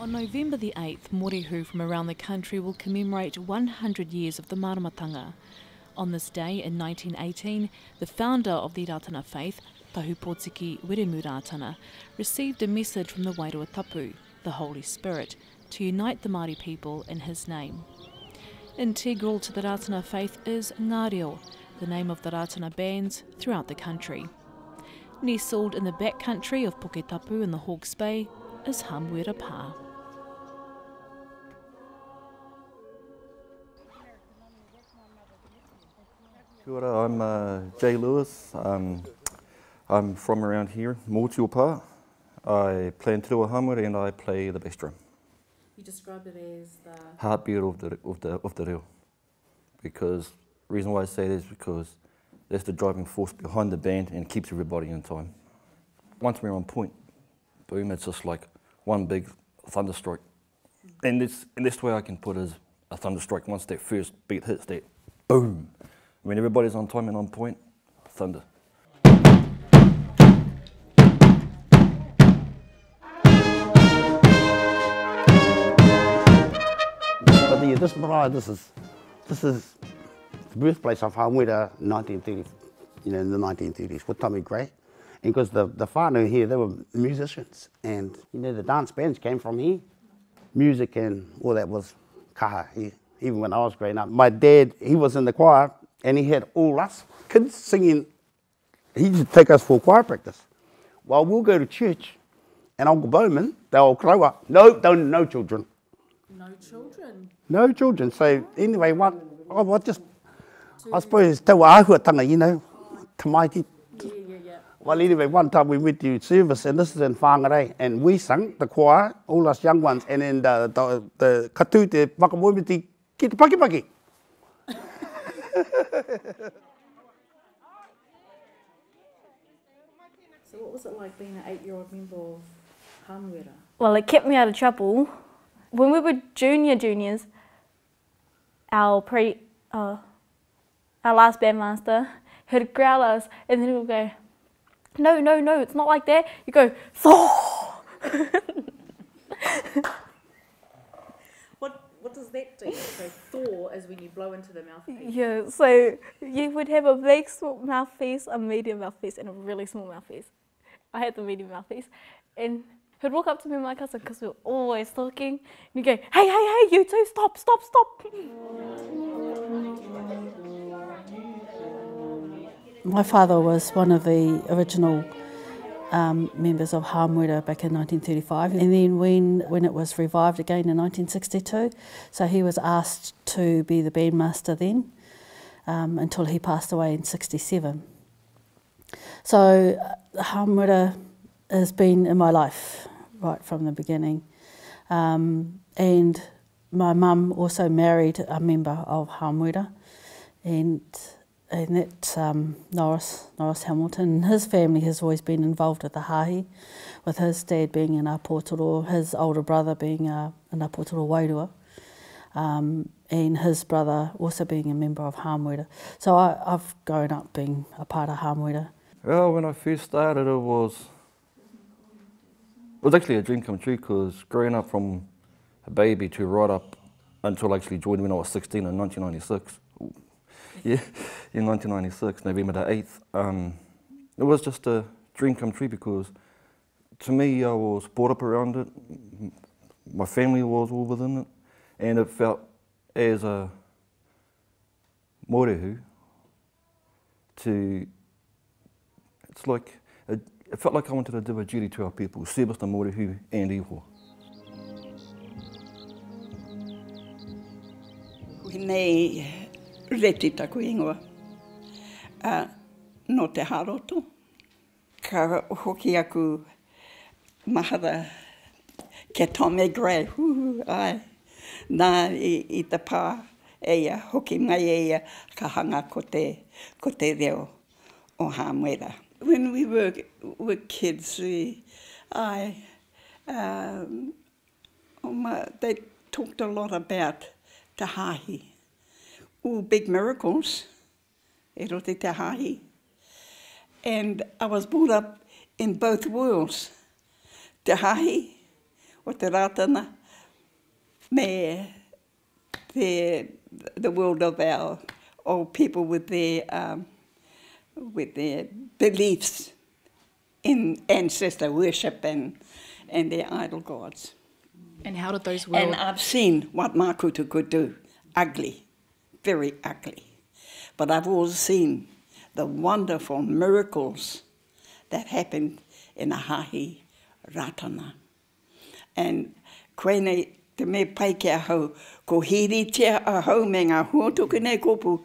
On November the 8th, mōrehu from around the country will commemorate 100 years of the Māramatanga. On this day in 1918, the founder of the Ratana faith, Tahupōtiki Weremu Ratana, received a message from the Wairua Tapu, the Holy Spirit, to unite the Māori people in his name. Integral to the Ratana faith is Ngā Reo, the name of the Ratana bands throughout the country. Nestled in the backcountry of Puketapu in the Hawke's Bay is Hamuera Pa. Kia ora, I'm Jay Lewis. I'm from around here, Reo Pa. I play in Te Reo Hamuera and I play the bass drum. You described it as the heartbeat of the reo. Because the reason why I say that is because that's the driving force behind the band and keeps everybody in time. Once we're on point, boom, it's just like one big thunderstrike. And that's the way I can put it as a thunderstrike. Once that first beat hits, that boom. When everybody's on time and on point, thunder. But yeah, this marae, this is the birthplace of Hamuera, 1930, in the 1930s with Tommy Gray. And because the whanau here, they were musicians, and the dance bands came from here. Music and all that was kaha here, even when I was growing up. My dad, he was in the choir, and he had all us kids singing. He used to take us for choir practice. Well, we'll go to church, and Uncle Bowman, they'll grow up. No children. No children? No children. So anyway, I suppose te āhuatanga, tamaiti. Yeah. Well, anyway, one time we went to service, and this is in Whangarei, and we sang the choir, all us young ones, and then the katu te whakamoemiti ki te pakipaki. So what was it like being an 8-year-old member of Hamuera? Well, it kept me out of trouble. When we were juniors, our last bandmaster, he'd growl at us, and then he would go, no, it's not like that. You go, Thor! What does that do? So Thor is when you blow into the mouthpiece. Yeah, so you would have a big mouthpiece, a medium mouthpiece, and a really small mouthpiece. I had the medium mouthpiece, and he'd walk up to me and my cousin, because we were always talking, and he'd go, hey, you two, stop. My father was one of the original members of Hamuera back in 1935, and then when it was revived again in 1962, so he was asked to be the bandmaster then until he passed away in 67. So Hamuera has been in my life right from the beginning, and my mum also married a member of Hamuera, and that's Norris Hamilton. His family has always been involved with the hāhi, with his dad being in Apōtoro, his older brother being in Apōtoro Wairua, and his brother also being a member of Hamuera. So I've grown up being a part of Hamuera. Well, when I first started, it was actually a dream come true, because growing up from a baby to right up until I actually joined when I was 16 in 1996. Yeah, in 1996, November the 8th. It was just a dream come true, because to me, I was brought up around it. My family was all within it, and it felt as a mōrehu it felt like I wanted to do a duty to our people, service the mōrehu and iho. Nei reti taku ingoa, no te haroto, ka hoki aku mahara ke Tommy Gray, ai, nā i te pā eia, hoki mai eia ka hanga ko te reo o Hamuera. When we were kids, they talked a lot about te hāhi. All big miracles, e rote te hāhi. And I was brought up in both worlds. Te hāhi, o te Ratana, me the world of our old people with their beliefs in ancestor worship and their idol gods. And how did those And I've seen what Makutu could do. Ugly, very ugly. But I've also seen the wonderful miracles that happened in a hahi Ratana. And koene te me pai ki a hau, ko hiri tia a hau me ngā huotuku nei kopu,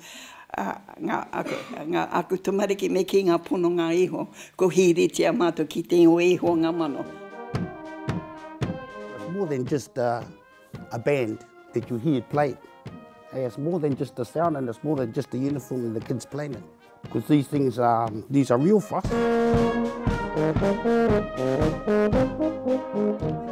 ngā aku tamariki me ki ngā pono ngā iho, ko hiri tia mātou ki te o iho ngā mano. It's more than just a band that you hear played. Hey, it's more than just the sound, and it's more than just the uniform and the kids playing it. Because these things are real for us.